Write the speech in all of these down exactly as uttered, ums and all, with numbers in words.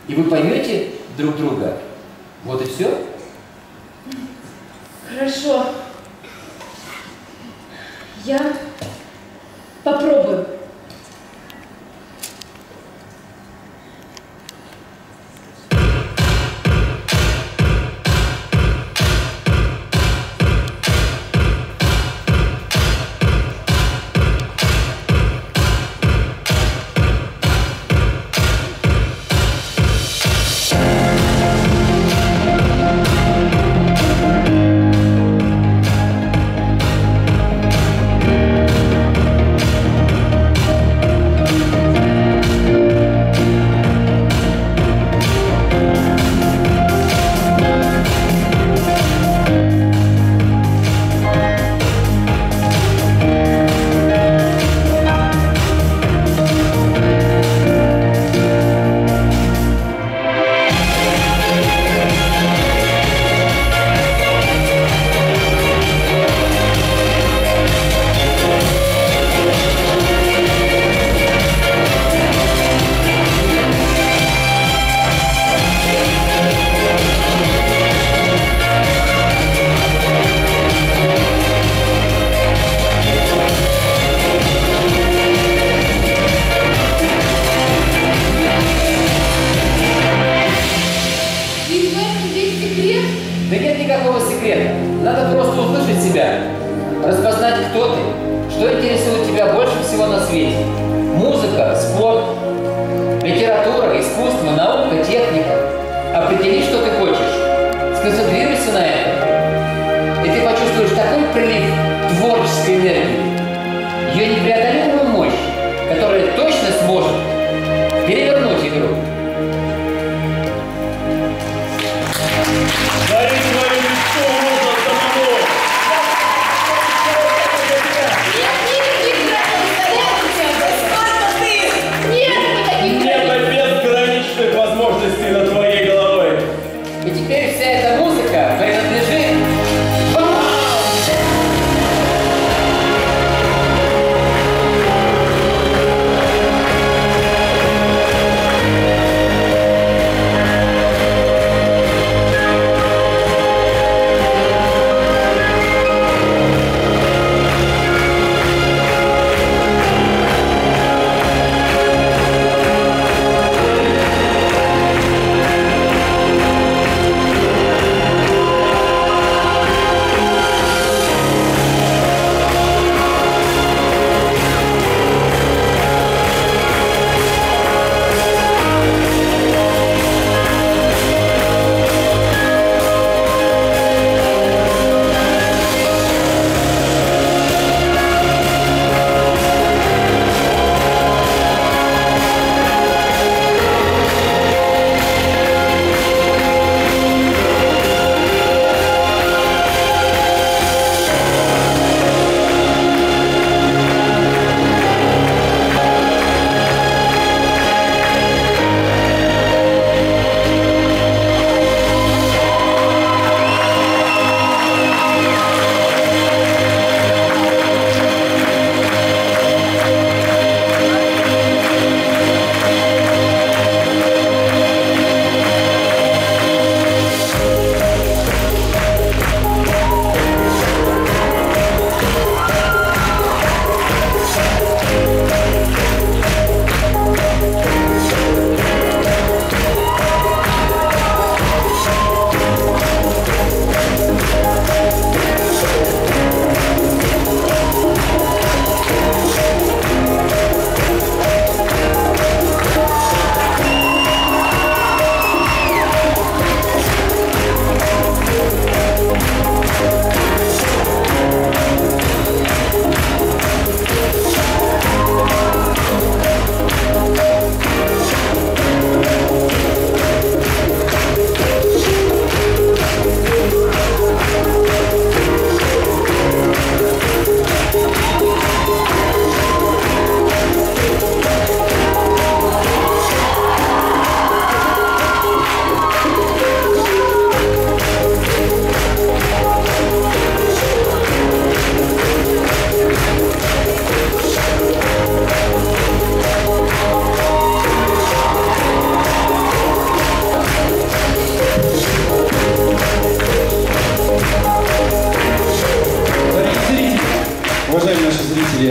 И вы поймете друг друга. Вот и все. Хорошо. Я попробую.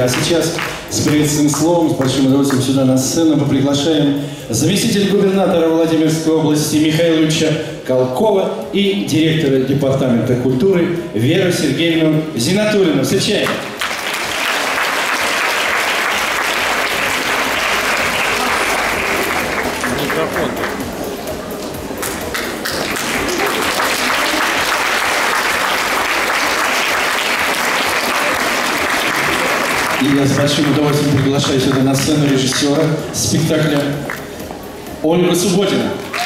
А сейчас с приветственным словом, с большим удовольствием сюда на сцену мы приглашаем заместителя губернатора Владимирской области Михаила Колкова и директора департамента культуры Веру Сергеевну Зинатуллину. Встречаем! И я с большим удовольствием приглашаю сюда на сцену режиссера спектакля Ольгу Субботину.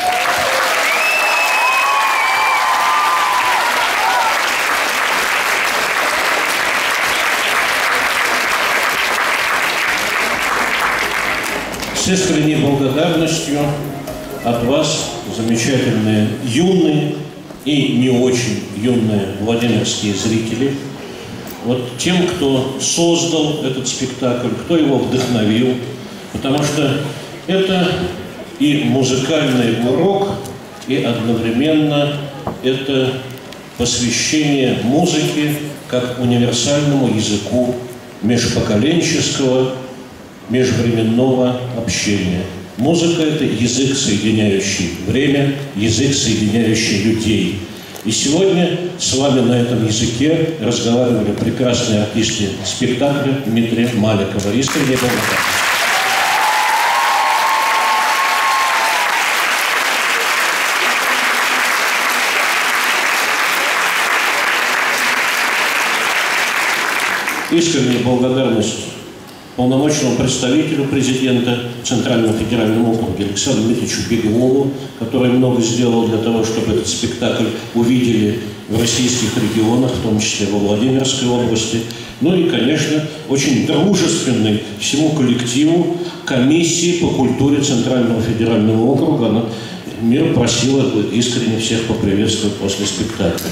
С искренней благодарностью от вас, замечательные юные и не очень юные владимирские зрители, вот тем, кто создал этот спектакль, кто его вдохновил, потому что это и музыкальный урок, и одновременно это посвящение музыке как универсальному языку межпоколенческого, межвременного общения. Музыка – это язык, соединяющий время, язык, соединяющий людей. И сегодня с вами на этом языке разговаривали прекрасные артисты спектакля Дмитрия Маликова. Искренне благодарен. Искренняя благодарность полномочному представителю президента Центрального федерального округа Александру Дмитриевичу Беглову, который много сделал для того, чтобы этот спектакль увидели в российских регионах, в том числе во Владимирской области. Ну и, конечно, очень дружественный всему коллективу комиссии по культуре Центрального федерального округа. Она мир просила искренне всех поприветствовать после спектакля.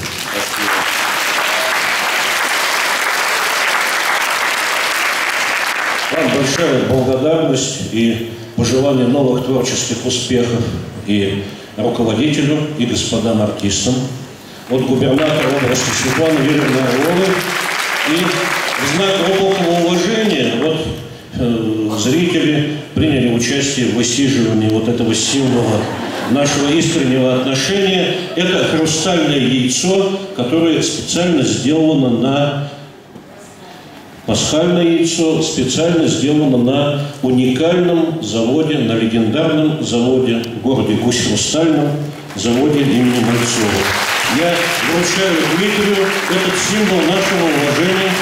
Вам большая благодарность и пожелание новых творческих успехов и руководителю, и господам артистам от губернатора области Светланы Юрьевны Орловой. И в знак глубокого уважения вот, э, зрители приняли участие в высиживании вот этого символа нашего искреннего отношения. Это хрустальное яйцо, которое специально сделано на Пасхальное яйцо, специально сделано на уникальном заводе, на легендарном заводе в городе Гусь-Хрустальном, заводе имени Мальцова. Я вручаю Дмитрию этот символ нашего уважения.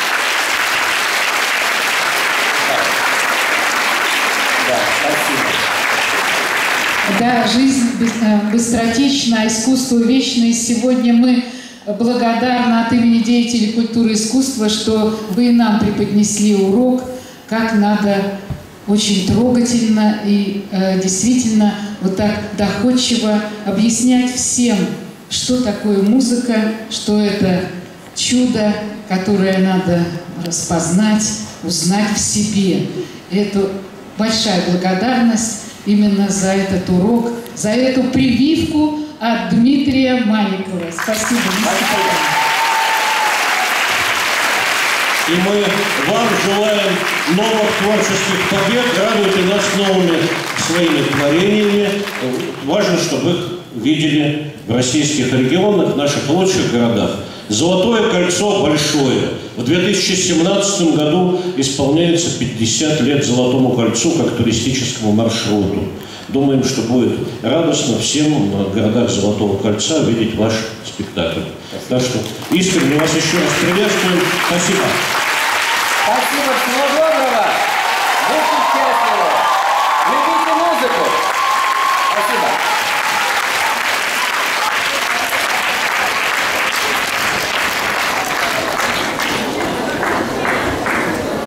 Да, жизнь быстротечна, искусство вечно. И сегодня мы благодарны от имени деятелей культуры и искусства, что вы и нам преподнесли урок, как надо очень трогательно и э, действительно вот так доходчиво объяснять всем, что такое музыка, что это чудо, которое надо распознать, узнать в себе. И это большая благодарность именно за этот урок, за эту прививку от Дмитрия Маликова. Спасибо. И мы вам желаем новых творческих побед, радуйте нас новыми своими творениями. Важно, чтобы их видели в российских регионах, в наших лучших городах. Золотое кольцо большое. В две тысячи семнадцатом году исполняется пятьдесят лет Золотому кольцу как туристическому маршруту. Думаем, что будет радостно всем в городах Золотого кольца видеть ваш спектакль. Так что искренне вас еще раз приветствуем. Спасибо. Спасибо, всего доброго. Будьте счастливы. Любите музыку. Спасибо.